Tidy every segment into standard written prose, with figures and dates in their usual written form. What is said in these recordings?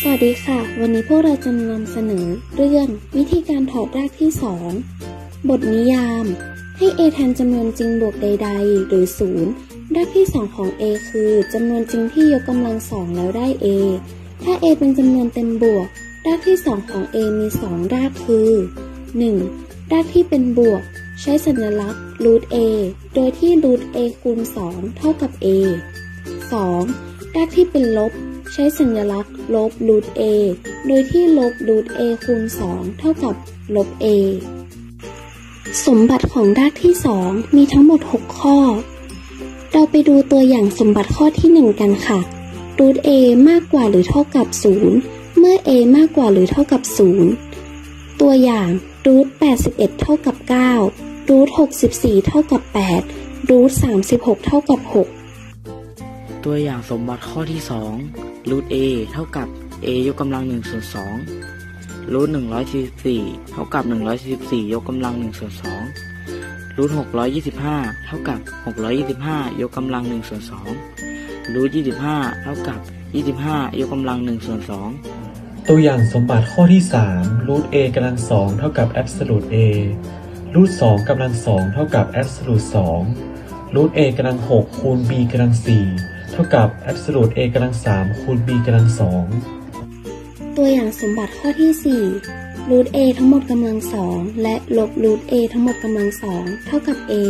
สวัสดีค่ะวันนี้พวกเราจะนำเสนอเรื่องวิธีการถอดรากที่2บทนิยามให้ a แทนจำนวนจริงบวกใดๆหรือ0รากที่2ของ a คือจำนวนจริงที่ยกกำลัง2แล้วได้ a ถ้า a เป็นจำนวนเต็มบวกรากที่2ของ a มี2รากคือ 1. รากที่เป็นบวกใช้สัญลักษณ์ √a โดยที่ √a คูณ2เท่ากับ a 2. รากที่เป็นลบใช้สัญลักษณ์ลบ √a โดยที่ลบ √a คูณ2เท่ากับลบ a สมบัติของรากที่2มีทั้งหมด6ข้อเราไปดูตัวอย่างสมบัติข้อที่1กันค่ะ √a มากกว่าหรือเท่ากับ0เมื่อ a มากกว่าหรือเท่ากับ0ตัวอย่าง √81 เท่ากับ9 √64 เท่ากับ8 √36 เท่ากับ6 ตัวอย่างสมบัติข้อที่2 √a เท่ากับ a ยกกำลัง1ส่วน2 √144 เท่ากับ144ยกกำลัง1ส่วน2 √625 เท่ากับ625ยกกำลัง1ส่วน2 √25 เท่ากับ25ยกกำลัง1ส่วน2 ตัวอย่างสมบัติข้อที่3 √a กำลัง2เท่ากับ absolute a √2 กำลัง2เท่ากับ absolute 2 √a กำลัง6คูณ b กำลัง4เท่ากับ absolute a กำลัง3คูณ b กำลัง2 ตัวอย่างสมบัติข้อที่4 √a ทั้งหมดกำลัง2และลบ √a ทั้งหมดกำลัง2เท่ากับ a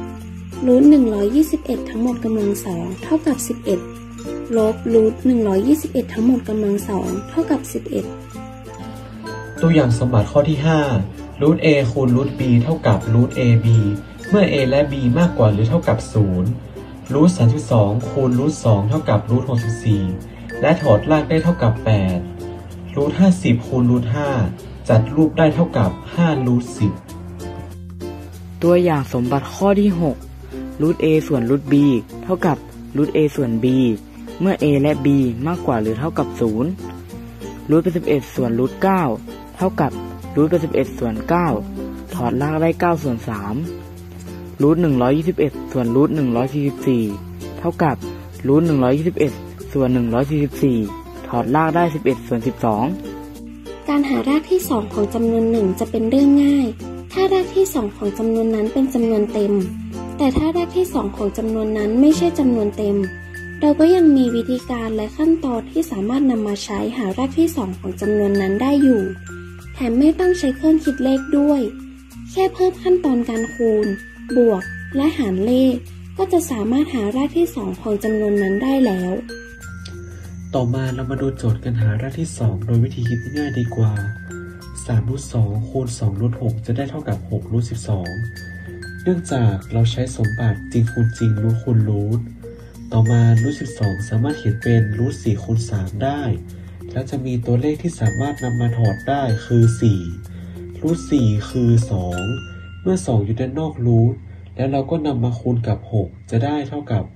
√121 ทั้งหมดกำลัง2เท่ากับ11ลบ √121 ทั้งหมดกำลัง2เท่ากับ11 ตัวอย่างสมบัติข้อที่5 √a คูณ √b เท่ากับ √ab เมื่อ a และ b มากกว่าหรือเท่ากับ0√32 คูณ √2 เท่ากับ √64 และถอดรากได้เท่ากับ8 √50 คูณ √5 จัดรูปได้เท่ากับ5 √10 ตัวอย่างสมบัติข้อที่6 √a ส่วน √b เท่ากับ √a ส่วน b เมื่อ a และ b มากกว่าหรือเท่ากับ0√11ส่วน √9 เท่ากับ√11ส่วน9ถอดรากได้9ส่วน3121ส่วน144เท่ากับ121ส่วน144ถอดรากได้11ส่วน12 การหารากที่2ของจำนวน1จะเป็นเรื่องง่ายถ้ารากที่2ของจำนวนนั้นเป็นจำนวนเต็มแต่ถ้ารากที่2ของจำนวนนั้นไม่ใช่จำนวนเต็มเราก็ยังมีวิธีการและขั้นตอนที่สามารถนำมาใช้หารากที่2ของจำนวนนั้นได้อยู่แถมไม่ต้องใช้เครื่องคิดเลขด้วยแค่เพิ่มขั้นตอนการคูณบวกและหารเลขก็จะสามารถหารากที่2ของจำนวนนั้นได้แล้วต่อมาเรามาดูโจทย์การหารากที่2โดยวิธีคิดง่ายดีกว่า3√2คูณ2√6จะได้เท่ากับ6√12เนื่องจากเราใช้สมบัติจริงคูณจริงรูทคูณรูทต่อมา√12สามารถเขียนเป็น√4คูณ3ได้และจะมีตัวเลขที่สามารถนำมาถอดได้คือ4√4คือ2เมื่อ2อยู่ด้านนอกรูทแล้วเราก็นำมาคูณกับ6จะได้เท่ากับ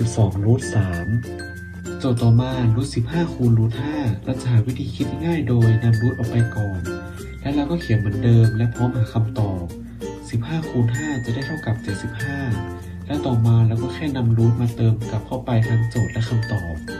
12√3โจทย์ต่อมา15คูณ5เราจะหาวิธีคิดง่ายโดยนำรูทออกไปก่อนและเราก็เขียนเหมือนเดิมและพร้อมหาคำตอบ15คูณ5จะได้เท่ากับ75และต่อมาเราก็แค่นำรูทมาเติมกลับเข้าไปทั้งโจทย์และคำตอบ